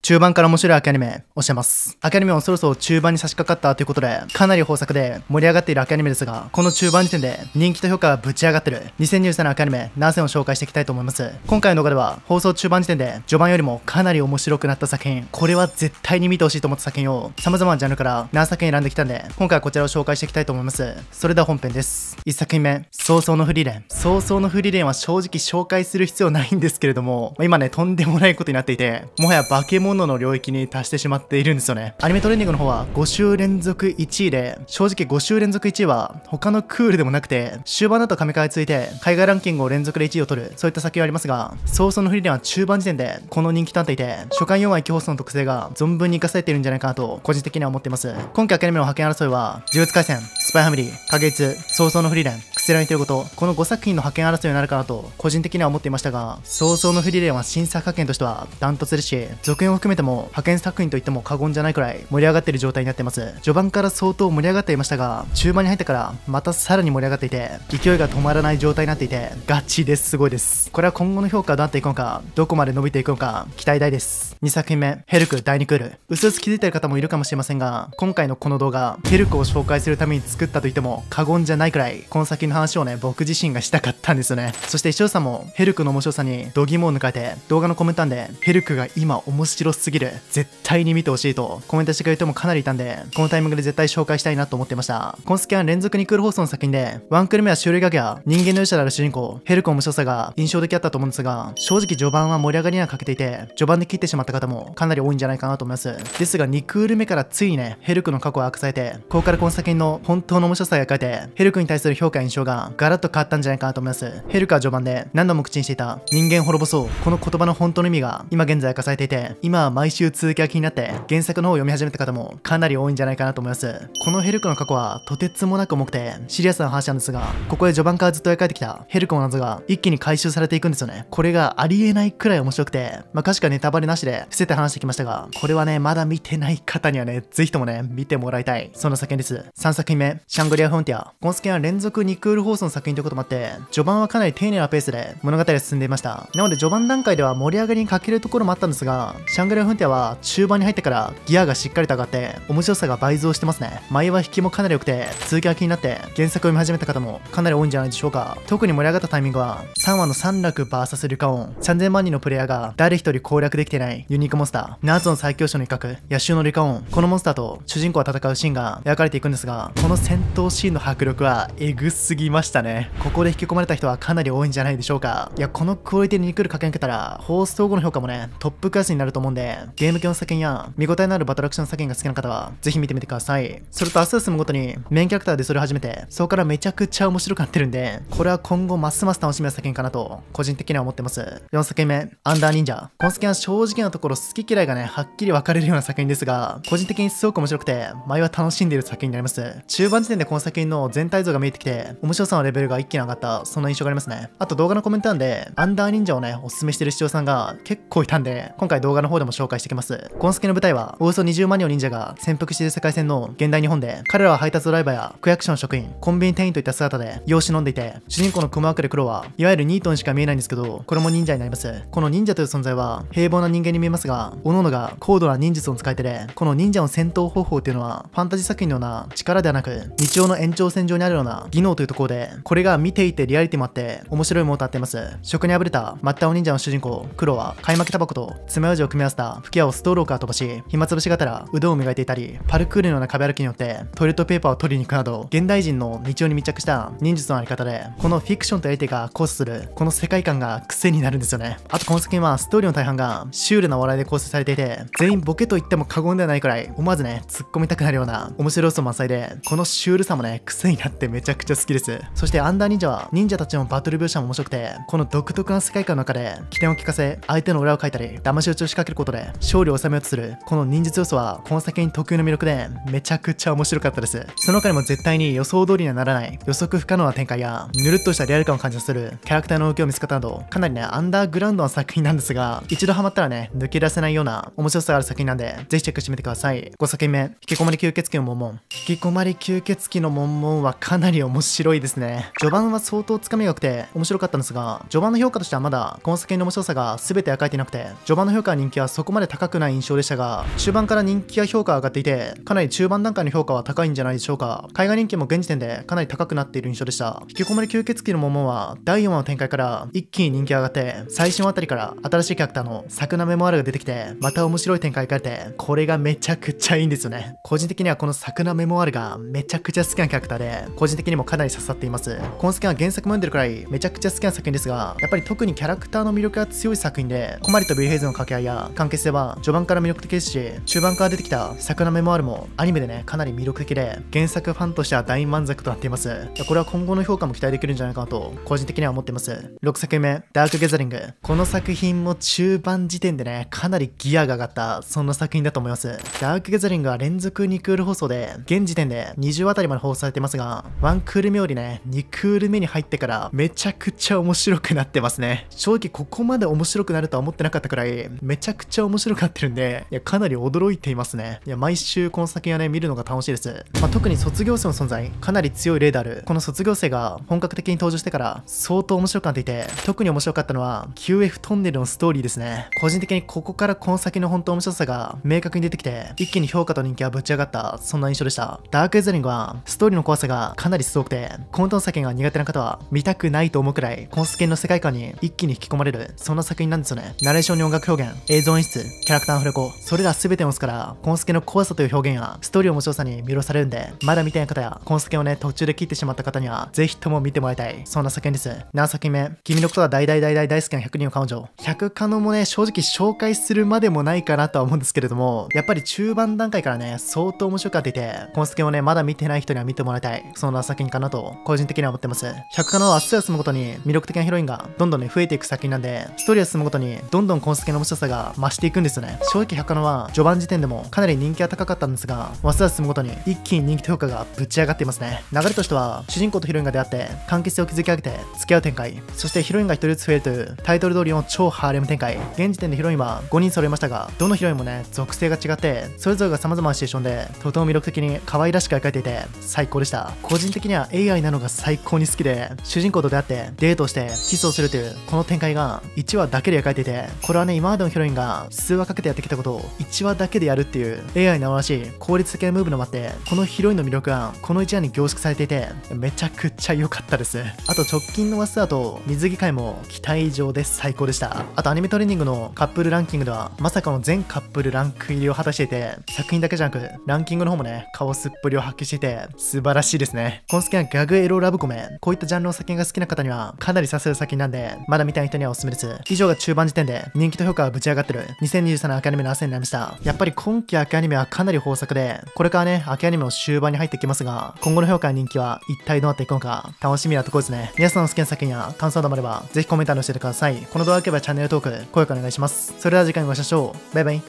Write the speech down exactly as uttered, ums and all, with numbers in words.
中盤から面白い秋アニメ教えます。秋アニメもそろそろ中盤に差し掛かったということで、かなり豊作で盛り上がっている秋アニメですが、この中盤時点で人気と評価がぶち上がってるにせんにじゅうさんの秋アニメななせんを紹介していきたいと思います。今回の動画では放送中盤時点で序盤よりもかなり面白くなった作品、これは絶対に見てほしいと思った作品を様々なジャンルからななさくひん選んできたんで、今回はこちらを紹介していきたいと思います。それでは本編です。いっさくひんめ、早々のフリーレン。早々のフリーレンは正直紹介する必要ないんですけれども、今ねとんでもないことになっていて、もはや化け物の領域に達してしまっているんですよね。アニメトレンディングの方はご週連続いちいで、正直ご週連続いちいは他のクールでもなくて、終盤だと神回ついて海外ランキングを連続でいちいを取る、そういった作品はありますが、早々のフリーレンは中盤時点でこの人気となっていて、初回よんわ一気放送の特性が存分に活かされているんじゃないかなと個人的には思っています。今回アニメの派遣争いは呪術廻戦、スパイファミリー、影一、早々のフリーレン、クセラにということ、このごさくひんの派遣争いになるかなと個人的には思っていましたが、早々のフリーレンは新作派遣としてはダントツですし、続編を含めても派遣作品といっても過言じゃないくらい盛り上がっている状態になっています。序盤から相当盛り上がっていましたが、中盤に入ってからまたさらに盛り上がっていて、勢いが止まらない状態になっていて、ガチです。すごいです。これは今後の評価はどうなっていくのか、どこまで伸びていくのか期待大です。にさくひんめ、ヘルクだいにクール。うすうす気づいている方もいるかもしれませんが、今回のこの動画ヘルクを紹介するために作ったと言っても過言じゃないくらい、この先の話をね僕自身がしたかったんですよね。そして視聴者もヘルクの面白さに度肝を抜かれて、動画のコメント欄でヘルクが今面白すぎる、絶対に見てほしいとコメントしてくれる人もかなりいたんで、このタイミングで絶対紹介したいなと思ってました。このスキャン連続にクール放送の作品で、ワンクール目は修理ガギや人間の勇者である主人公ヘルクの面白さが印象的だったと思うんですが、正直序盤は盛り上がりには欠けていて、序盤で切ってしまった方もかなり多いんじゃないかなと思います。ですがにクール目からついにねヘルクの過去を明かされて、ここからこの作品の本当の面白さが描かれて、ヘルクに対する評価や印象がガラッと変わったんじゃないかなと思います。ヘルクは序盤で何度も口にしていた人間滅ぼそう、この言葉の本当の意味が今現在明かされていて、今は毎週続きが気になって原作の方を読み始めた方もかなり多いんじゃないかなと思います。このヘルクの過去はとてつもなく重くてシリアスな話なんですが、ここで序盤からずっと描かれてきたヘルクの謎が一気に回収されていくんですよね。これがありえないくらい面白くて、まあ確かネタバレなしで伏せて話してきましたが、これはねまだ見てない方にはねぜひともね見てもらいたい、そんな作品です。さんさくひんめ、シャングリア・フロンティア。この作品は連続にクール放送の作品ということもあって、序盤はかなり丁寧なペースで物語が進んでいました。なので序盤段階では盛り上がりに欠けるところもあったんですが、シャングリア・フロンティアは中盤に入ってからギアがしっかりと上がって面白さが倍増してますね。前は引きもかなり良くて続きが気になって原作を読み始めた方もかなり多いんじゃないでしょうか。特に盛り上がったタイミングはさんわの三楽 ブイエス リカオン、さんぜんまんにんのプレイヤーが誰一人攻略できてないユニークモンスター、ナーツの最強者の一角野衆のリカオン、このモンスターと主人公が戦うシーンが描かれていくんですが、この戦闘シーンの迫力はエグすぎましたね。ここで引き込まれた人はかなり多いんじゃないでしょうか。いやこのクオリティに来る駆け抜けたら放送後の評価もねトップクラスになると思うんで、ゲーム系の作品や見応えのあるバトルアクション作品が好きな方はぜひ見てみてください。それと明日進むごとにメインキャラクターでそれを始めて、そこからめちゃくちゃ面白くなってるんで、これは今後ますます楽しみな作品かなと個人的には思ってます。よんさくひんめ、アンダー忍者。この作品は正直なところ好き嫌いがねはっきり分かれるような作品ですが、個人的にすごく面白くて前は楽しんでいる作品になります。中盤時点でこの作品の全体像が見えてきて、面白さのレベルが一気に上がった、そんな印象がありますね。あと動画のコメント欄でアンダー忍者をねおすすめしてる視聴者さんが結構いたんで、今回動画の方でも紹介していきます。この作品の舞台はおよそにじゅうまんにんの忍者が潜伏している世界線の現代日本で、彼らは配達ドライバーや区役所の職員、コンビニ店員といった姿で世を忍んでいて、主人公の雲隠れ黒はいわゆるニートにしか見えないんですけど、これも忍者になります。この忍者という存在は平凡な人間に見えますが、各々が高度な忍術を使えてで、この忍者の戦闘方法っていうのはファンタジー作品のような力ではなく、日常の延長線上にあるような技能というところで、これが見ていてリアリティもあって面白いものとなっています。食にあぶれた末端を忍者の主人公黒は買い負けタバコと爪楊枝を組み合わせた吹き矢をストローから飛ばし、暇つぶしがてら腕を磨いていたり、パルクールのような壁歩きによってトイレットペーパーを取りに行くなど、現代人の日常に密着した忍術のあり方で、このフィクションとやり手が交差するこの世界観が癖になるんですよね。あとこの作品はストーリーの大半がシュールな笑いで構成されていて、全員ボケと言っても過言ではないくらい思わずね突っ込みたくなるような面白要素満載で、このシュールさもね癖になってめちゃくちゃ好きです。そしてアンダー忍者は忍者たちのバトル描写も面白くて、この独特な世界観の中で起点を聞かせ、相手の裏をかいたり騙し討ちを仕掛けることで勝利を収めようとするこの忍術要素はこの作品特有の魅力でめちゃくちゃ面白かったです。その他にも絶対に予想通りにはならない予測不可能な展開や、ぬるっとしたリアル感を感じさせるキャラクターの動きを見せ方など、かなりねアンダーグラウンドな作品なんですが、一度ハマったらね抜け出せないような面白さがある作品なんで、ぜひチェックしてみてください。ごさくひんめ、引きこもり吸血鬼の悶々。引きこもり吸血鬼の悶々はかなり面白いいですね。序盤は相当つかみが良くて面白かったんですが、序盤の評価としてはまだこの作品の面白さが全て描いていなくて、序盤の評価人気はそこまで高くない印象でしたが、中盤から人気や評価が上がっていて、かなり中盤段階の評価は高いんじゃないでしょうか。海外人気も現時点でかなり高くなっている印象でした。引きこもり吸血鬼の桃はだいよんわの展開から一気に人気が上がって、最新話あたりから新しいキャラクターのサクナメモアルが出てきて、また面白い展開が描かれて、これがめちゃくちゃいいんですよね。個人的にはこのサクナメモアルがめちゃくちゃ好きなキャラクターで、個人的にもかなり刺さっています。この作品は原作も読んでるくらいめちゃくちゃ好きな作品ですが、やっぱり特にキャラクターの魅力が強い作品で、コマリとビルヘイズの掛け合いや関係性は序盤から魅力的ですし、中盤から出てきたサクナメモアルもアニメでねかなり魅力的で、原作ファンとしては大満足となっています。これは今後の評価も期待できるんじゃないかなと個人的には思っています。ろくさくめ、ダークギャザリング。この作品も中盤時点でねかなりギアが上がったそんな作品だと思います。ダークギャザリングは連続にクール放送で現時点でにじゅうあたりまで放送されてますが、ワンクール目よりねにクール目に入ってからめちゃくちゃ面白くなってますね。正直ここまで面白くなるとは思ってなかったくらいめちゃくちゃ面白くなってるんで、いやかなり驚いていますね。いや毎週この作品はね見るのが楽しいです。まあ、特に卒業生の存在かなり強い例であるこの卒業生が本格的に登場してから相当面白くなっていて、特に面白かったのは キューエフ トンネルのストーリーですね。個人的にここからこの先の本当面白さが明確に出てきて、一気に評価と人気がぶち上がったそんな印象でした。ダークエザリングはストーリーの怖さがかなりすごくて、コントの作品が苦手な方は見たくないと思うくらいこの作品の世界観に一気に引き込まれるそんな作品なんですよね。ナレーションに音楽表現、映像演出、キャラクターのフレコ、それら全てを持つからコンスケの怖さという表現やストーリーの面白さに魅了されるんで、まだ見てない方やコンスケをね途中で切ってしまった方にはぜひとも見てもらいたいそんな作品です。ななさくめ、君のことが大大大大大好きなひゃくにんの彼女。ひゃくカノもね正直紹介するまでもないかなとは思うんですけれども、やっぱり中盤段階からね相当面白くなっていて、コンスケをねまだ見てない人には見てもらいたいそんな作品かなと個人的には思ってます。ひゃくカノは明日を進むごとに魅力的なヒロインがどんどんね増えていく作品なんで、ストーリーを進むごとにどんどんコンスケの面白さが増していくんですよね。正直ひゃくカノは序盤時点でもかなり人気が高かったんですが、明日を進むごとに一気に人気と評価がぶち上がっていますね。流れとしては主人公とヒロインが出会って関係性を築き上げて付き合う展開、そしてヒロインが一人ずつ増えるというタイトル通りの超ハーレム展開。現時点でヒロインはごにん揃いましたが、どのヒロインもね属性が違ってそれぞれが様々なシチュエーションでとても魅力的に可愛らしく描いていて最高でした。個人的には エーアイ なのが最高に好きで、主人公と出会ってデートをしてキスをするというこの展開がいちわだけで描いていて、これはね今までのヒロインが数話かけてやってきたことをいちわだけでやるっていう エーアイ ならしい効率的なムーブのもあって、このヒロインの魅力がこのいちわに凝縮されていてめちゃくちゃ良かったです。あと直近のマスターと水着会も期待以上で最高でした。あとアニメトレーニングのカップルランキングではまさかの全カップルランク入りを果たしていて、作品だけじゃなくランキングの方もね顔すっぷりを発揮していて素晴らしいですね。この好きなギャグエロラブコメ、こういったジャンルの作品が好きな方にはかなり刺さる作品なんで、まだ見たい人にはおすすめです。以上が中盤時点で人気と評価がぶち上がってるにせんにじゅうさんねん秋アニメの汗になりました。やっぱり今期秋アニメはかなり豊作で、これからね秋アニメの終盤に入ってきますが、今後の評価や人気は一体どうなっていくのか楽しみなところですね。皆さんの好きな作品や感想などもあればぜひコメント欄に教えてください。この動画が良ければチャンネル登録、高評価お願いします。それでは次回お会いしましょう。バイバイ。